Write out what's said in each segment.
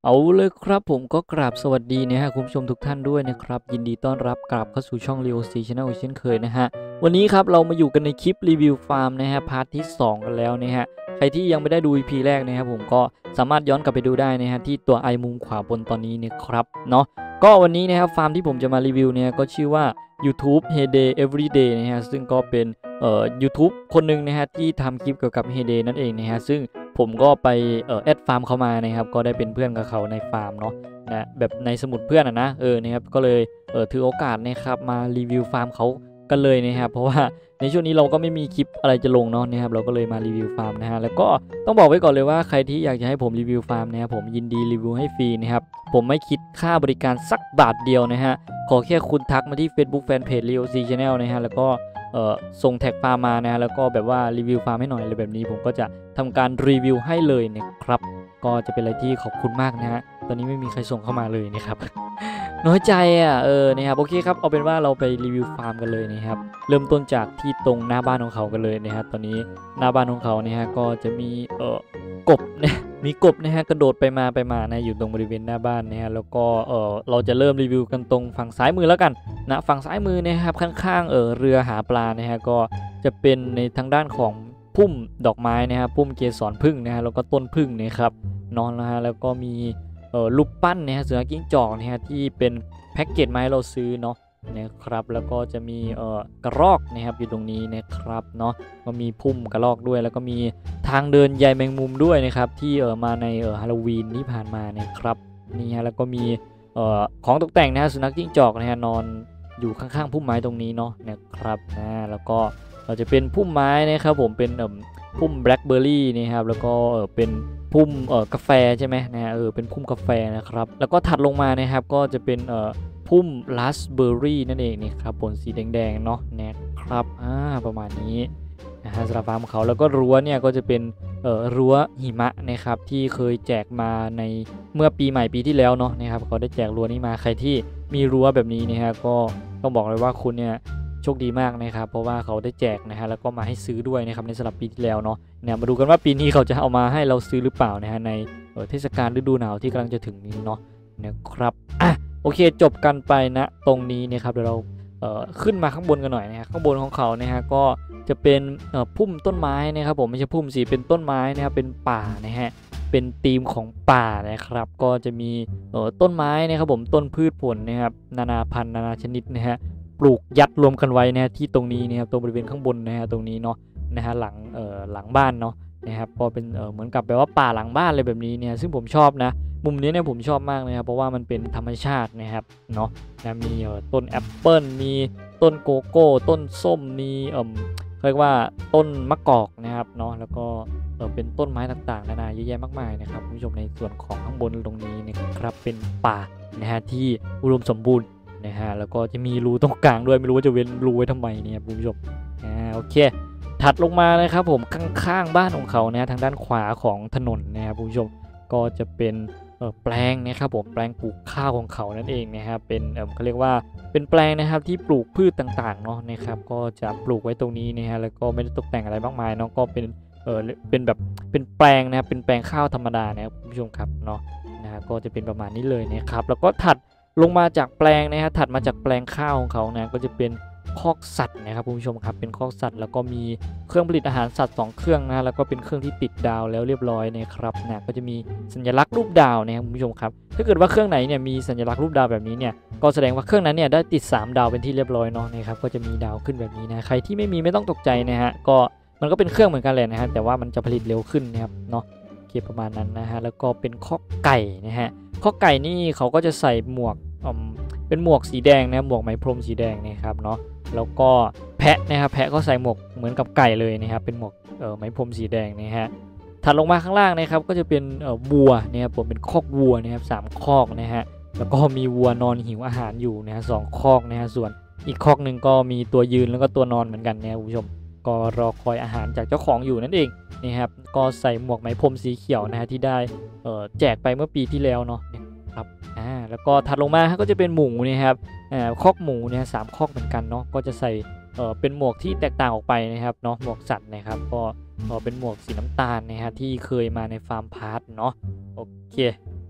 เอาเลยครับผมก็กราบสวัสดีนะฮะคุณผู้ชมทุกท่านด้วยนะครับยินดีต้อนรับกลับเข้าสู่ช่อง Leo C Channel เช่นเคยนะฮะวันนี้ครับเรามาอยู่กันในคลิปรีวิวฟาร์มนะฮะพาร์ทที่2กันแล้วนะฮะใครที่ยังไม่ได้ดู EP แรกนะครับผมก็สามารถย้อนกลับไปดูได้นะฮะที่ตัวไอมุมขวาบนตอนนี้นะครับเนาะก็วันนี้นะครับฟาร์มที่ผมจะมารีวิวเนี่ยก็ชื่อว่า YouTube Heyday Everyday นะฮะซึ่งก็เป็นYouTube คนหนึ่งนะฮะที่ทำคลิปเกี่ยวกับ Heyday นั่นเองนะฮะซึ่งผมก็ไปแอดฟาร์มเขามานะครับก็ได้เป็นเพื่อนกับเขาในฟาร์มเนาะนะแบบในสมุดเพื่อนนะนะครับก็เลยถือโอกาสนะครับมารีวิวฟาร์มเขากันเลยนะครับเพราะว่าในช่วงนี้เราก็ไม่มีคลิปอะไรจะลงเนาะนะครับเราก็เลยมารีวิวฟาร์มนะฮะแล้วก็ต้องบอกไว้ก่อนเลยว่าใครที่อยากจะให้ผมรีวิวฟาร์มนะครับผมยินดีรีวิวให้ฟรีนะครับผมไม่คิดค่าบริการสักบาทเดียวนะฮะขอแค่คุณทักมาที่ Facebook Fanpage Leo C Channel นะฮะแล้วก็ส่งแท็กฟาร์มมานะแล้วก็แบบว่ารีวิวฟาร์มให้หน่อยอะไรแบบนี้ผมก็จะทำการรีวิวให้เลยนะครับก็จะเป็นอะไรที่ขอบคุณมากนะฮะตอนนี้ไม่มีใครส่งเข้ามาเลยนะครับ น้อยใจนะครับโอเคครับเอาเป็นว่าเราไปรีวิวฟาร์มกันเลยนะครับเริ่มต้นจากที่ตรงหน้าบ้านของเขากันเลยนะครับตอนนี้หน้าบ้านของเขาเนี่ยฮะก็จะมีกบนะมีกบนะฮะกระโดดไปมานะอยู่ตรงบริเวณหน้าบ้านนะฮะแล้วก็เราจะเริ่มรีวิวกันตรงฝั่งซ้ายมือแล้วกันนะฝั่งซ้ายมือนะครับข้างๆเรือหาปลานะฮะก็จะเป็นในทางด้านของพุ่มดอกไม้นะครับพุ่มเกสรผึ้งนะฮะแล้วก็ต้นผึ้งนะครับนอนนะฮะแล้วก็มีรูปปั้นนะฮะเสือกิ้งจอกนะฮะที่เป็นแพ็กเกจไม้เราซื้อเนาะนะครับแล้วก็จะมีกระรอกนะครับอยู่ตรงนี้นะครับเนาะก็มีพุ่มกระรอกด้วยแล้วก็มีทางเดินใยแมงมุมด้วยนะครับที่มาในฮาโลวีนที่ผ่านมานะครับนี่ฮะแล้วก็มีของตกแต่งนะฮะสุนัขจิ้งจอกนะฮะนอนอยู่ข้างๆพุ่มไม้ตรงนี้เนาะนะครับแล้วก็เราจะเป็นพุ่มไม้นะครับผมเป็นพุ่มแบล็คเบอร์รี่นะครับแล้วก็เป็นพุ่มกาแฟใช่ไหมนะเป็นพุ่มกาแฟนะครับแล้วก็ถัดลงมานะครับก็จะเป็นพุ่มราสเบอร์รี่นั่นเองนี่ครับผลสีแดงๆเนาะนะครับประมาณนี้นะฮะสำหรับฟาร์มเขาแล้วก็รั้วเนี่ยก็จะเป็นรั้วหิมะนะครับที่เคยแจกมาในเมื่อปีใหม่ปีที่แล้วเนาะนะครับเขาได้แจกรั้วนี้มาใครที่มีรั้วแบบนี้นะฮะก็ต้องบอกเลยว่าคุณเนี่ยโชคดีมากนะครับเพราะว่าเขาได้แจกนะฮะแล้วก็มาให้ซื้อด้วยนะครับในสำหรับปีที่แล้วเนาะเนี่ยมาดูกันว่าปีนี้เขาจะเอามาให้เราซื้อหรือเปล่านะฮะในเทศกาลฤดูหนาวที่กำลังจะถึงนี้เนาะนะครับโอเคจบกันไปนะตรงนี้นะครับเดี๋ยวเราขึ้นมาข้างบนกันหน่อยนะฮะข้างบนของเขานะฮะก็จะเป็นพุ่มต้นไม้นะครับผมไม่ใช่พุ่มสิเป็นต้นไม้นะครับเป็นป่านะฮะเป็นธีมของป่านะครับก็จะมีต้นไม้นะครับผมต้นพืชผลนะครับนานาพันธุ์นานาชนิดนะฮะปลูกยัดรวมกันไว้นะที่ตรงนี้นะครับตรงบริเวณข้างบนนะฮะตรงนี้เนาะนะฮะหลังบ้านเนาะนะครับก็เป็นเหมือนกับแบบว่าป่าหลังบ้านอะไรแบบนี้เนี่ยซึ่งผมชอบนะมุมนี้เนี่ยผมชอบมากนะครับเพราะว่ามันเป็นธรรมชาตินะครับเนาะนะมีต้นแอปเปิลมีต้นโกโก้ต้นส้มมีเรียกว่าต้นมะกอกนะครับเนาะแล้วก็เป็นต้นไม้ต่างๆนานาเยอะแยะมากมายนะครับคุณผู้ชมในส่วนของข้างบนตรงนี้นะครับเป็นป่านะฮะที่อุดมสมบูรณ์นะฮะแล้วก็จะมีรูตรงกลางด้วยไม่รู้ว่าจะเว้นรูไว้ทำไมเนี่ยคุณผู้ชมโอเคถัดลงมานะครับผมข้างๆบ้านของเขานะทางด้านขวาของถนนนะครับคุณผู้ชมก็จะเป็นแปลงนะครับผมแปลงปลูกข้าวของเขานั่นเองนะครับเป็นเขาเรียกว่าเป็นแปลงนะครับที่ปลูกพืชต่างๆเนาะนะครับก็จะปลูกไว้ตรงนี้นะฮะแล้วก็ไม่ได้ตกแต่งอะไรมากมายเนาะก็เป็นแบบเป็นแปลงนะครับเป็นแปลงข้าวธรรมดานะครับคุณผู้ชมครับเนาะนะฮะก็จะเป็นประมาณนี้เลยนะครับแล้วก็ถัดลงมาจากแปลงนะฮะถัดมาจากแปลงข้าวของเขานะก็จะเป็นคอกสัตว์นะครับคุณผู้ชมครับเป็นคอกสัตว์แล้วก็มีเครื่องผลิตอาหารสัตว์2เครื่องนะแล้วก็เป็นเครื่องที่ติดดาวแล้วเรียบร้อยนะครับนะก็จะมีสัญลักษณ์รูปดาวนะครับคุณผู้ชมครับถ้าเกิดว่าเครื่องไหนเนี่ยมีสัญลักษณ์รูปดาวแบบนี้เนี่ยก็แสดงว่าเครื่องนั้นเนี่ยได้ติด3ดาวเป็นที่เรียบร้อยเนาะนะครับก็จะมีดาวขึ้นแบบนี้นะใครที่ไม่มีไม่ต้องตกใจนะฮะก็มันก็เป็นเครื่องเหมือนกันเลยนะฮะแต่ว่ามันจะผลิตเร็วขึ้นนะครับเนาะโอเคประมาณนั้นนะฮะแล้วก็เป็นคอกไก่นะฮะคอกไก่นี่เขาก็จะใส่หมวกเป็นหมวกสีแดงนะหมวกไหมพรมสีแดงนะครับเนาะแล้วก็แพะนะครับแพะก็ใส่หมวกเหมือนกับไก่เลยนะครับเป็นหมวกไหมพรมสีแดงนะฮะถัดลงมาข้างล่างนะครับก็จะเป็นวัวนะครับผมเป็นคอกวัวนะครับ3คอกนะฮะแล้วก็มีวัวนอนหิวอาหารอยู่นะฮะ2คอกนะฮะส่วนอีกคอกหนึ่งก็มีตัวยืนแล้วก็ตัวนอนเหมือนกันนะคุณผู้ชมก็รอคอยอาหารจากเจ้าของอยู่นั่นเองนะครับก็ใส่หมวกไหมพรมสีเขียวนะฮะที่ได้แจกไปเมื่อปีที่แล้วเนาะครับแล้วก็ถัดลงมาก็จะเป็นหมูนะครับคอกหมูเนี่ย3คอกเหมือนกันเนาะก็จะใส่เป็นหมวกที่แตกต่างออกไปนะครับเนาะหมวกสัตว์นะครับก็เป็นหมวกสีน้ำตาลนะฮะที่เคยมาในฟาร์มพาร์ทเนาะโอเค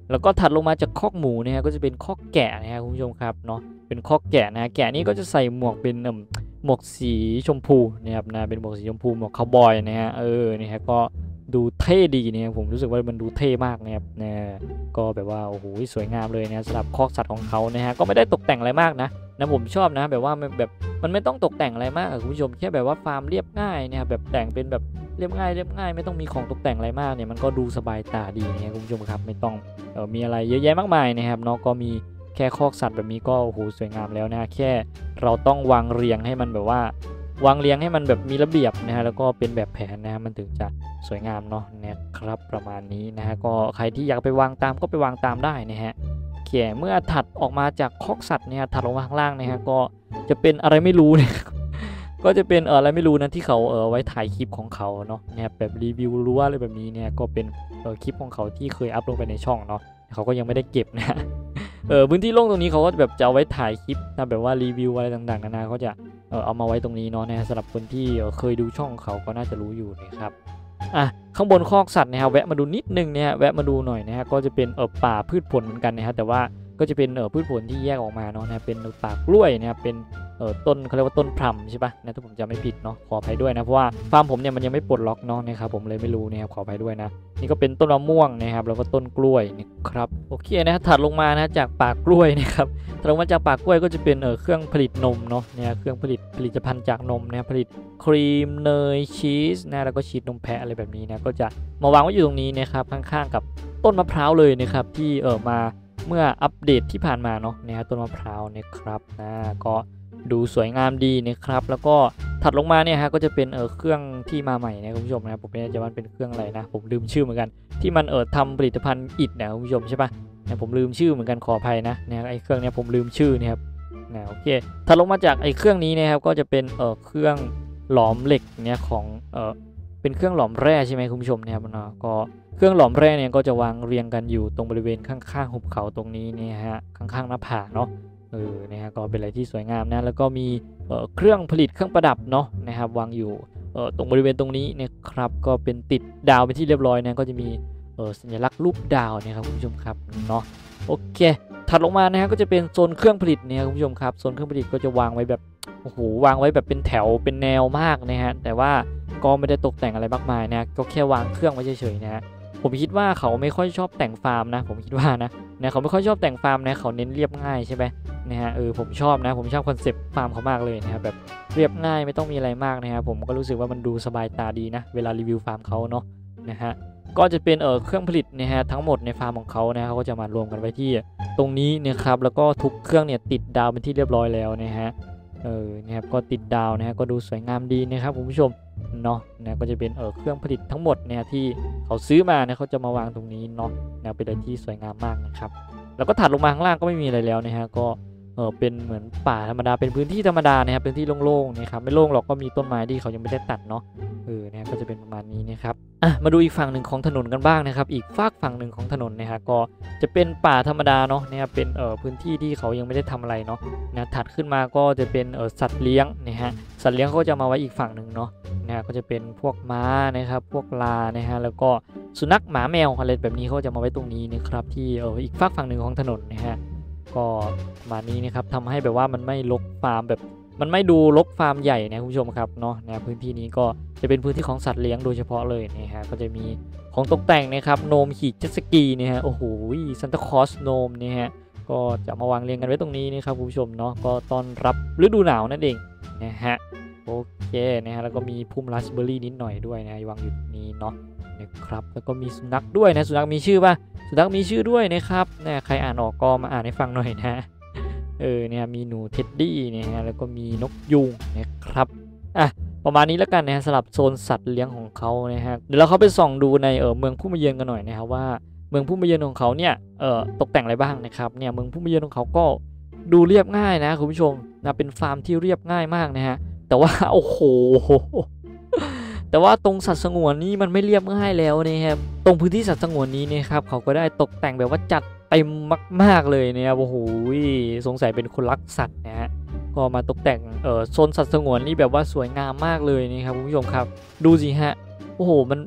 แล้วก็ถัดลงมาจากคอกหมูนะฮะก็จะเป็นคอกแกะนะฮะคุณผู้ชมครับเนาะเป็นคอกแกะนะแกะนี้ก็จะใส่หมวกเป็นหมวกสีชมพูนะครับนะเป็นหมวกสีชมพูหมวกคาวบอยนะฮะนี่ฮะก็ดูเท่ดีเนี่ยผมรู้สึกว่ามันดูเท่มากนะครับนะก็แบบว่าโอ้โหสวยงามเลยนะสำหรับคอกสัตว์ของเขานะฮะก็ไม่ได้ตกแต่งอะไรมากนะผมชอบนะแบบว่ามันไม่ต้องตกแต่งอะไรมากคุณผู้ชมแค่แบบว่าฟาร์มเรียบง่ายนะครับแบบแต่งเป็นแบบเรียบง่ายไม่ต้องมีของตกแต่งอะไรมากเนี่ยมันก็ดูสบายตาดีนะคุณผู้ชมครับไม่ต้องมีอะไรเยอะแยะมากมายนะครับเนาะก็มีแค่คอกสัตว์แบบนี้ก็โอ้โหสวยงามแล้วนะแค่เราต้องวางเรียงให้มันแบบว่าวางเรียงให้มันแบบมีระเบียบนะฮะแล้วก็เป็นแบบแผนนะฮะมันถึงจะสวยงามเนาะนะครับประมาณนี้นะฮะก็ใครที่อยากไปวางตามก็ไปวางตามได้นะฮะเมื่อถัดออกมาจากคอกสัตว์เนี่ยถัดลงมาข้างล่างนะฮะก็จะเป็นอะไรไม่รู้เนี่ยก็จะเป็นอะไรไม่รู้นะที่เขาไว้ถ่ายคลิปของเขาเนาะนะครับแบบรีวิวรั้วอะไรแบบนี้เนี่ยก็เป็นคลิปของเขาที่เคยอัพลงไปในช่องเนาะเขาก็ยังไม่ได้เก็บนะพื้นที่โล่งตรงนี้เขาก็แบบจะเอาไว้ถ่ายคลิปนะแบบว่ารีวิวอะไรต่างๆนานาเขาจะเอามาไว้ตรงนี้เนาะสำหรับคนที่เคยดูช่องเขาก็น่าจะรู้อยู่นะครับข้างบนคอกสัตว์นะครับแวะมาดูนิดนึงเนี่ยแวะมาดูหน่อยนะฮะก็จะเป็นป่าพืชผลเหมือนกันนะฮะแต่ว่าก็จะเป็นพืชผลที่แยกออกมาเนาะเป็นป่ากล้วยนะครับเป็นต้นเขาเรียกว่าต้นพลัมใช่ปะถ้าผมจำไม่ผิดเนาะขออภัยด้วยนะเพราะว่าฟาร์มผมเนี่ยมันยังไม่ปลดล็อกเนาะนะครับผมเลยไม่รู้นะครับขออภัยด้วยนะนี่ก็เป็นต้นมะม่วงนะครับแล้วก็ต้นกล้วยนะครับโอเคนะถัดลงมานะจากป่ากล้วยนะครับถัดลงมาจากป่ากล้วยก็จะเป็นเครื่องผลิตนมเนาะเครื่องผลิตภัณฑ์จากนมนะผลิตครีมเนยชีสนะแล้วก็ชีสนมแพะอะไรแบบนี้นะก็จะมาวางไว้อยู่ตรงนี้นะครับข้างๆกับต้นมะพร้าวเลยนะครับที่มาเมื่ออัปเดตที่ผ่านมาเนาะต้นมะพร้าวนะครับก็ดูสวยงามดีนะครับแล้วก็ถัดลงมาเนี่ยฮะก็จะเป็นเครื่องที่มาใหม่นะคุณผู้ชมนะผมไม่แน่ใจว่าเป็นเครื่องอะไรนะผมลืมชื่อเหมือนกันที่มันทำผลิตภัณฑ์อิฐนะคุณผู้ชมใช่ปะผมลืมชื่อเหมือนกันขออภัยนะไอเครื่องนี้ผมลืมชื่อนะครับโอเคถัดลงมาจากไอเครื่องนี้นะครับก็จะเป็นเครื่องหลอมเหล็กเนี่ยของเป็นเครื่องหลอมแร่ใช่ไหมคุณผู้ชมนะครับเนาะก็เครื่องหลอมแร่เนี่ยก็จะวางเรียงกันอยู่ตรงบริเวณข้างๆหุบเขาตรงนี้เนี่ยฮะข้างๆหน้าผาเนาะก็เป็นอะไรที่สวยงามนะแล้วก็มีเครื่องผลิตเครื่องประดับเนาะนะครับวางอยู่ตรงบริเวณตรงนี้นะครับก็เป็นติดดาวเป็นที่เรียบร้อยนะก็จะมีสัญลักษณ์รูปดาวนะครับคุณผู้ชมครับเนาะโอเคถัดลงมานะฮะก็จะเป็นโซนเครื่องผลิตเนี่ยคุณผู้ชมครับโซนเครื่องผลิตก็จะวางไว้แบบโอ้โหวางไว้แบบเป็นแถวเป็นแนวมากนะฮะแต่ว่าก็ไม่ได้ตกแต่งอะไรมากมายนะก็แค่วางเครื่องไว้เฉยๆนะผมคิดว่าเขาไม่ค่อยชอบแต่งฟาร์มนะผมคิดว่านะเขาไม่ค่อยชอบแต่งฟาร์มนะเขาเน้นเรียบง่ายใช่ไหมผมชอบนะผมชอบคอนเซปต์ฟาร์มเขามากเลยนะครับแบบเรียบง่ายไม่ต้องมีอะไรมากนะครับผมก็รู้สึกว่ามันดูสบายตาดีนะเวลารีวิวฟาร์มเขาเนาะก็จะเป็นเครื่องผลิตทั้งหมดในฟาร์มของเขาเขาก็จะมารวมกันไว้ที่ตรงนี้นะครับแล้วก็ทุกเครื่องเนี่ยติดดาวเป็นที่เรียบร้อยแล้วนะครับก็ติดดาวก็ดูสวยงามดีนะครับคุณผู้ชมเนาะก็จะเป็นเครื่องผลิตทั้งหมดที่เขาซื้อมาเขาจะมาวางตรงนี้เนาะเป็นอะไรที่สวยงามมากนะครับแล้วก็ถัดลงมาข้างล่างก็ไม่มีอะไรแล้วก็เป็นเหมือนป่าธรรมดาเป็นพื้นที่ธรรมดานะครับเป็นที่โล่งๆนะครับไม่โล่งหรอกก็มีต้นไม้ที่เขายังไม่ได้ตัดเนาะก็จะเป็นประมาณนี้นะครับมาดูอีกฝั่งหนึ่งของถนนกันบ้างนะครับอีกฝากฝั่งหนึ่งของถนนก็จะเป็นป่าธรรมดาเนาะเป็นพื้นที่ที่เขายังไม่ได้ทำอะไรเนาะถัดขึ้นมาก็จะเป็นสัตว์เลี้ยงสัตว์เลี้ยงเขาจะมาไว้อีกฝั่งหนึ่งเนาะก็จะเป็นพวกม้านะครับพวกลาแล้วก็สุนัขหมาแมวอะไรแบบนี้เขาจะมาไว้ตรงนี้นะครับที่อีกฝากฝั่งหนึ่งของถนนก็มานี้นะครับทำให้แบบว่ามันไม่รกฟาร์มแบบมันไม่ดูรกฟาร์มใหญ่นะคุณผู้ชมครับเนาะพื้นที่นี้ก็จะเป็นพื้นที่ของสัตว์เลี้ยงโดยเฉพาะเลยก็จะมีของตกแต่งนะครับโนมขี่เจ็ตสกีโอ้โหซันตาคลอสโนมก็จะมาวางเรียงกันไว้ตรงนี้นะครับคุณผู้ชมเนาะก็ต้อนรับฤดูหนาวนั่นเองโอเคแล้วก็มีพุ่มราสเบอร์รี่นิดหน่อยด้วยวางอยู่นี้เนาะนะครับแล้วก็มีสุนัขด้วยสุนัขมีชื่อป่ะสุนัขมีชื่อด้วยนะครับใครอ่านออกก็มาอ่านให้ฟังหน่อยนะมีหนูเท็ดดี้แล้วก็มีนกยูงนะครับประมาณนี้แล้วกันสำหรับโซนสัตว์เลี้ยงของเขาเดี๋ยวเราเข้าไปส่องดูในเมืองผู้มาเยือนกันหน่อยว่าเมืองผู้มาเยือนของเขาเนี่ยตกแต่งอะไรบ้างนะครับเมืองผู้มาเยือนของเขาก็ดูเรียบง่ายนะคุณผู้ชมเป็นฟาร์มที่เรียบง่ายมากแต่ว่าโอ้โหแต่ว่าตรงสัตว์สงวนนี้มันไม่เรียบง่ายแล้วนะครับตรงพื้นที่สัตว์สงวนนี้นะครับเขาก็ได้ตกแต่งแบบว่าจัดเต็มมากๆเลยโอ้โหสงสัยเป็นคนรักสัตว์ก็มาตกแต่งโซนสัตว์สงวนนี่แบบว่าสวยงามมากเลยครับคุณผู้ชมครับดูสิโอ้โหมัน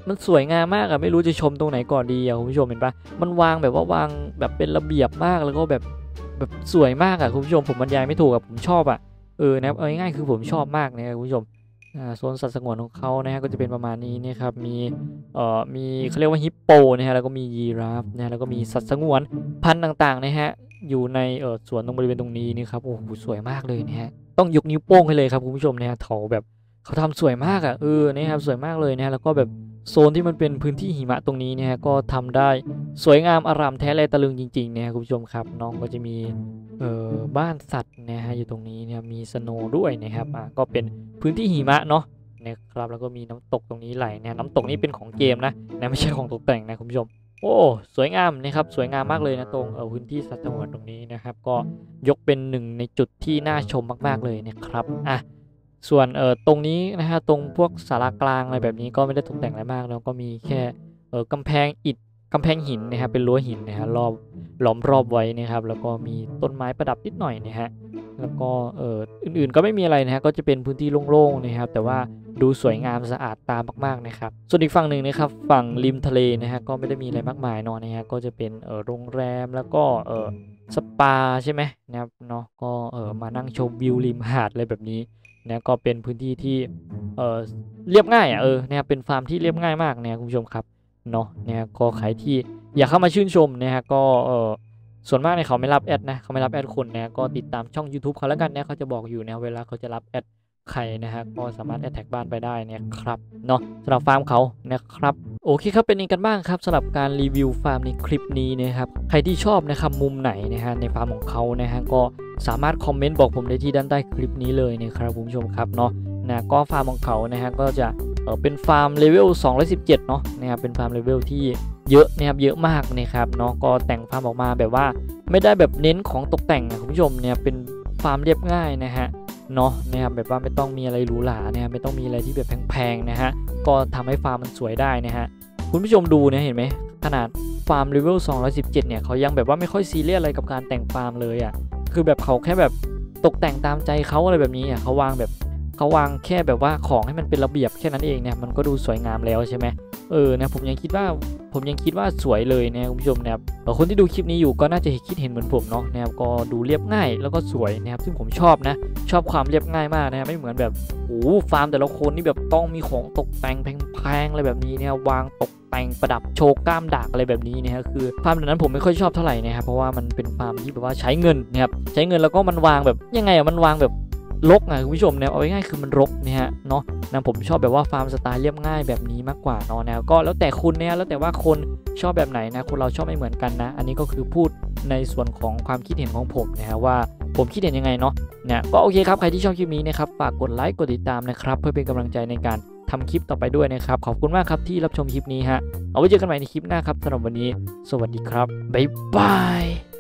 มันสวยงามมากอะไม่รู้จะชมตรงไหนก่อนดีอะคุณผู้ชมเห็นปะมันวางแบบว่าวางแบบเป็นระเบียบมากแล้วก็แบบสวยมากอะคุณผู้ชมผมบรรยายไม่ถูกอะผมชอบอะนะครับเอาง่ายๆคือผมชอบมากนะครับคุณผู้ชมโซนสัตว์สงวนของเขานะฮะก็จะเป็นประมาณนี้นะครับมีเขาเรียกว่าฮิปโปนะฮะแล้วก็มียีราฟนะแล้วก็มีสัตว์สงวนพันธุ์ต่างๆนะฮะอยู่ในสวนตรงบริเวณตรงนี้นี่ครับโอ้โหสวยมากเลยนะฮะต้องยกนิ้วโป้งให้เลยครับคุณผู้ชมนะฮะเขาทำสวยมากอะนะครับสวยมากเลยนะแล้วก็แบบโซนที่มันเป็นพื้นที่หิมะตรงนี้เนี่ยก็ทำได้สวยงามอร่ามแท้แลตะลึงจริงๆนะครับคุณผู้ชมครับน้องก็จะมีบ้านสัตว์นะฮะอยู่ตรงนี้เนี่ยมีสโนว์ด้วยนะครับก็เป็นพื้นที่หิมะเนาะนะครับแล้วก็มีน้ำตกตรงนี้ไหลเนี่ยน้ำตกนี้เป็นของเกมนะไม่ใช่ของตกแต่งนะคุณผู้ชมโอ้สวยงามนะครับสวยงามมากเลยนะตรงพื้นที่สัตว์สงวนตรงนี้นะครับก็ยกเป็นหนึ่งในจุดที่น่าชมมากๆเลยนะครับส่วนตรงนี้นะฮะตรงพวกศาลากลางอะไรแบบนี้ก็ไม่ได้ตกแต่งอะไรมากแล้วก็มีแค่กำแพงอิฐกำแพงหินนะครับเป็นรั้วหินนะฮะล้อมรอบไว้นะครับแล้วก็มีต้นไม้ประดับนิดหน่อยนะฮะแล้วก็อื่นๆก็ไม่มีอะไรนะฮะก็จะเป็นพื้นที่โล่งๆนะครับแต่ว่าดูสวยงามสะอาดตามากๆนะครับส่วนอีกฝั่งหนึ่งนะครับฝั่งริมทะเลนะฮะก็ไม่ได้มีอะไรมากมายนะฮะก็จะเป็นโรงแรมแล้วก็สปาใช่ไหมนะครับเนาะก็มานั่งชมวิวริมหาดอะไรแบบนี้นะก็เป็นพื้นที่ที่เรียบง่ายนะครับเป็นฟาร์มที่เรียบง่ายมากนะคุณผู้ชมครับเนาะนะก็ใครที่อยากเข้ามาชื่นชมนะฮะก็ส่วนมากเนี่ยเขาไม่รับแอดนะเขาไม่รับแอดคนนะก็ติดตามช่อง YouTube เขาแล้วกันนะเขาจะบอกอยู่นะเวลาเขาจะรับแอดใครนะฮะก็สามารถแอดแท็กบ้านไปได้นะครับเนาะสำหรับฟาร์มเขานะครับโอเคครับเป็นยังไงกันบ้างครับสำหรับการรีวิวฟาร์มในคลิปนี้นะครับใครที่ชอบนะครับมุมไหนนะฮะในฟาร์มของเขานะฮะก็สามารถคอมเมนต์บอกผมได้ที่ด้านใต้คลิปนี้เลยนะครับคุณผู้ชมครับเนาะนะก็ฟาร์มของเขานะฮะก็จะเป็นฟาร์มเลเวล217เนาะนะครับเป็นฟาร์มเลเวลที่เยอะนะครับเยอะมากนะครับเนาะก็แต่งฟาร์มออกมาแบบว่าไม่ได้แบบเน้นของตกแต่งนะคุณผู้ชมเนี่ยเป็นฟาร์มเรียบง่ายนะฮะเนาะนะครับแบบว่าไม่ต้องมีอะไรหรูหรานะฮะไม่ต้องมีอะไรที่แบบแพงๆนะฮะก็ทำให้ฟาร์มมันสวยได้นะฮะคุณผู้ชมดูเนี่ยเห็นไหมขนาดฟาร์มเลเวล217เนี่ยเขายังแบบว่าไม่ค่อยซีเรียสอะไรกับการแต่งฟาร์มเลยคือแบบเขาแค่แบบตกแต่งตามใจเขาอะไรแบบนี้เขาวางแค่แบบว่าของให้มันเป็นระเบียบแค่นั้นเองเนี่ยมันก็ดูสวยงามแล้วใช่ไหมนะผมยังคิดว่าสวยเลยนะคุณผู้ชมนะครับคนที่ดูคลิปนี้อยู่ก็น่าจะคิดเห็นเหมือนผมเนาะนะครับก็ดูเรียบง่ายแล้วก็สวยนะครับซึ่งผมชอบความเรียบง่ายมากนะไม่เหมือนแบบฟาร์มแต่ละคนนี่แบบต้องมีของตกแต่งแพงๆอะไรแบบนี้เนี่ยวางตกแต่งประดับโชว์กล้ามดากอะไรแบบนี้นะฮะคือฟาร์มแบบนั้นผมไม่ค่อยชอบเท่าไหร่นะครับเพราะว่ามันเป็นฟาร์มที่แบบว่าใช้เงินนะครับใช้เงินแล้วก็มันวางแบบยังไงมันวางแบบรกคุณผู้ชมเนี่ยเอาง่ายๆคือมันรกนะฮะเนาะผมชอบแบบว่าฟาร์มสไตล์เรียบง่ายแบบนี้มากกว่าเนาะนะก็แล้วแต่คุณเนี่ยแล้วแต่ว่าคนชอบแบบไหนนะคนเราชอบไม่เหมือนกันนะอันนี้ก็คือพูดในส่วนของความคิดเห็นของผมนะฮะว่าผมคิดเห็นยังไงเนาะเนี่ยก็โอเคครับใครที่ชอบคลิปนี้นะครับฝากกดไลค์กดติดตามนะครับเพื่อเป็นกำลังใจในการทำคลิปต่อไปด้วยนะครับขอบคุณมากครับที่รับชมคลิปนี้ฮะเอาไว้เจอกันใหม่ในคลิปหน้าครับสำหรับวันนี้สวัสดีครับบ๊ายบาย